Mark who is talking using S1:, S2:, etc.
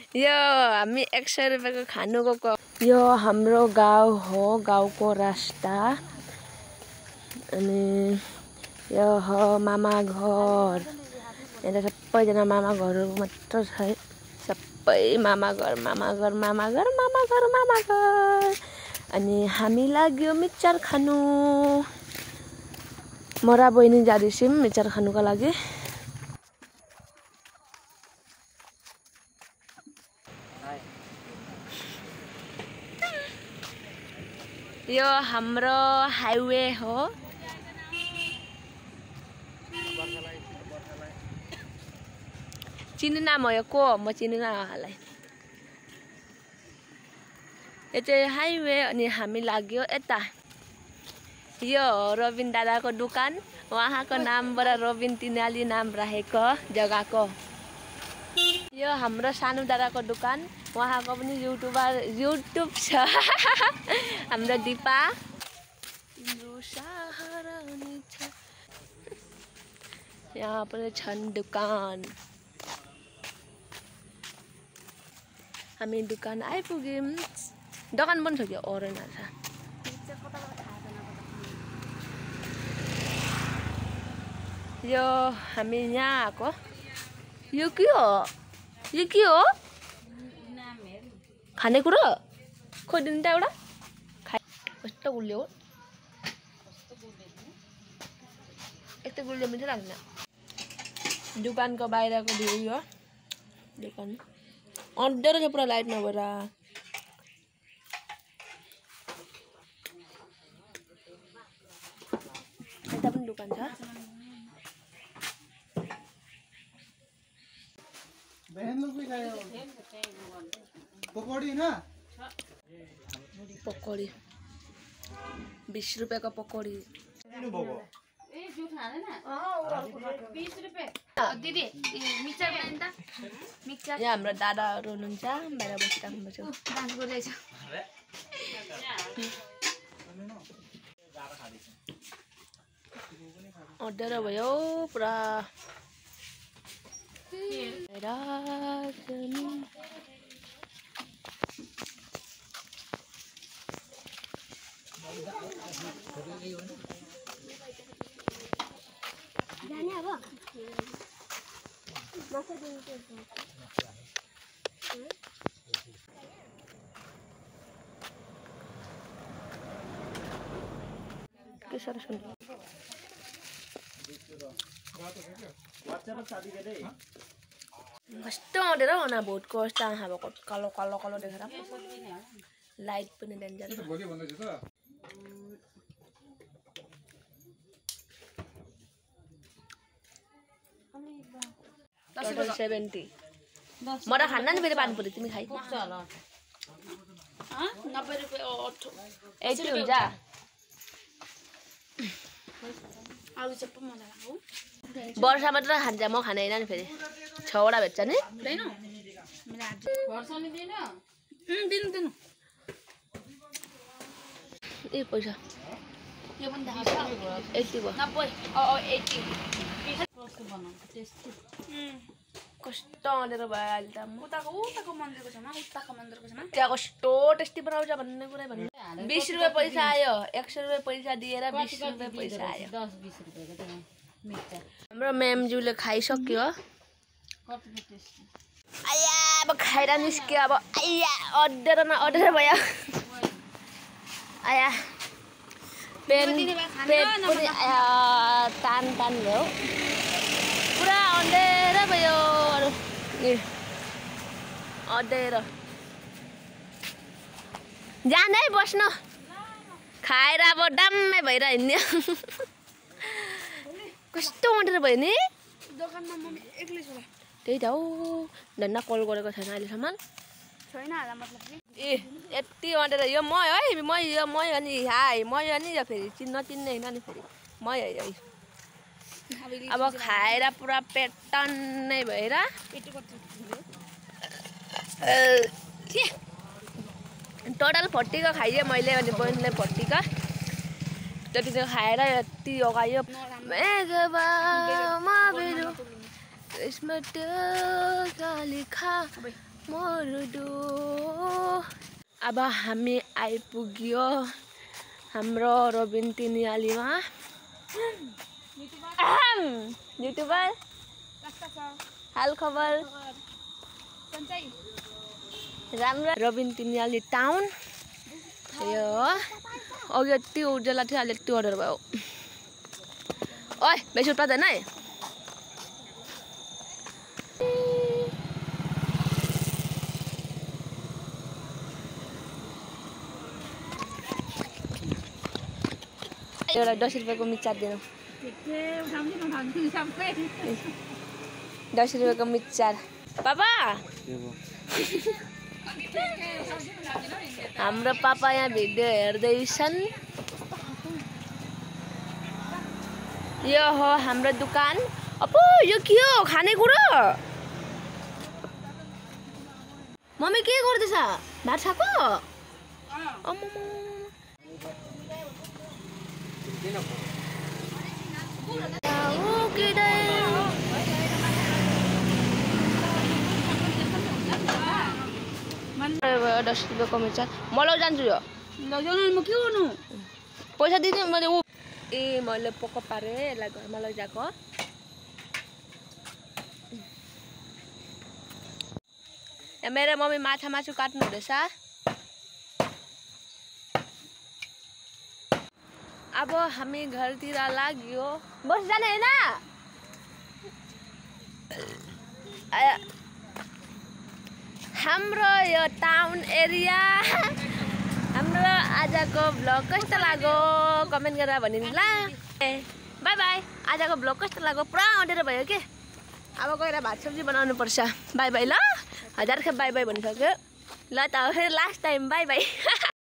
S1: यो हामी 100 रुपैयाँको खानु गएको। यो हाम्रो गाउँ हो, गाउँको रास्ता। अनि यो हो मामा घर। यहाँ सबैजना मामा घरहरू मात्र छ। सबै मामा घर, मामा घर, मामा घर, मामा घर, मामा घर। अनि हामी लाग्यो मिक्चर खानु। म र बहिनी जाँदैछौँ मिक्चर खानुको लागि। यो हाम्रो हाइवे हो। चिनिन म यो को म चिनिन उहाँलाई। यो चाहिँ हाइवे। अनि हामी लाग्यो यता। यो रोबिन दादाको दोकान। उहाँको नामबाट रोबिन तिनाली नाम राखेको जग्गाको। यो हाम्रो सानो दादाको दोकान। उहाँको पनि युट्युब छ। हाम्रो दिपा। यहाँ पनि छन् दोकान। हामी दोकान आइपुग्यौँ। दोकान पनि छ कि ओरेन छ। यो हामी यहाँ आएको। यो के हो? यो के हो? खानेकुरा खोइदिनु त एउटा। कस्तो गुलियो हो। एक त गुलियो मिठो लाग्दैन। दोकानको बाहिरको भ्यू हो। दोकान अँध्यारो छ पुरा लाइट नभएर। यता पनि दोकान छ। पकौडी 20 रुपैयाँको पकौडी। यहाँ हाम्रो दादाहरू हुनुहुन्छ। बाहिर बसिराख्नु छ। अँध्यारो भयो पुरा। कस्तो अँध्यारो हुना भोटको कस्तो आँखा भएको कालो कालो कालो देखेर। लाइट पनि डेन्जर। टोटल 70। म त खान्न नि फेरि पानीपुरी। तिमी खाइ। 90 रुपैयाँ 80 हुन्छ। वर्षा मात्र खान्छ। म खाँदैन नि फेरि। 6 वटा भेट्छ नि। ए पैसा यो पनि देखाउँछ। 80 भयो। 90 कस्तो अँध्यारो भयो अहिले त। उताको मन्दिरको छेउमा त्यहाँ कस्तो टेस्टी बनाउँछ भन्ने कुरै भन्नु। 20 रुपैयाँ पैसा आयो। 100 रुपैयाँ पैसा दिएर 20 रुपैयाँ पैसा आयो। 10-20 रुपैयाँको हाम्रो म्यामज्यूले खाइसक्यो। आया अब खाएर निस्क्यो। अब आया अँध्यारो न अँध्यारो भयो। आया पेट पनि आया तान भयो। पुरा अँध्यारो भयो। अँध्यारो जाने बस्नु। खाएर अब डम्मै भएर हिँड्यो। कस्तो अँध्यारो भयो नि। दोकानमा मम्मी एक्लै छ। त्यही त हो। धन्ना कल गरेको छैन अहिलेसम्म। छैन होला मतलब ए यति अँध्यारो। यो म है म हो नि। हाई म हो नि। यो फेरि नचिन्ने होइन नि फेरि म है। अब खाएर पुरा पेट टन्नै भएर टोटल 40 को खाइदिएँ मैले। अनि बहिनीले 40 का त्यति चाहिँ खाएर यति अगायो। मरुदो अब हामी आइपुग्यो हाम्रो रोबिन तिनीआलीमा युट्युबर हाल खबर राम्रो रोबिन तिनीआली टाउन यो अघि यति उज्यालो थियो अहिले यति अर्डर भयो ओइ बेसी उत्पादन है एउटा 10 रुपैयाँको मिक्चर दिनु 10 रुपैयाँको मिक्चर पापा हाम्रो पापा यहाँ भिडियो हेर्दैछन् यो हो हाम्रो दुकान अपो यो के हो खानेकुरा मम्मी के गर्दैछ भात खाको दस रुपियाँको मिक्चर म लैजान्छु यो म के गर्नु पैसा दिनु मैले ए मैले पक्का पारेँ यसलाई घरमा लैजाको मेरो मम्मी माछा मासु काट्नु हुँदैछ अब हामी घरतिर लाग्यो बस जाने हैन हाम्रो यो टाउन एरिया हाम्रो आजको भ्लग कस्तो लाग्यो कमेन्ट गरेर भनिदिनु ल बाइ बाइ आजको भ्लग कस्तो लाग्यो पुरा अँडेर भयो के अब गएर भात सब्जी बनाउनु पर्छ बाइ बाइ ल 1000 खेप बाइ बाइ भनिसक्यो ल त फेरि लास्ट टाइम बाइ बाइ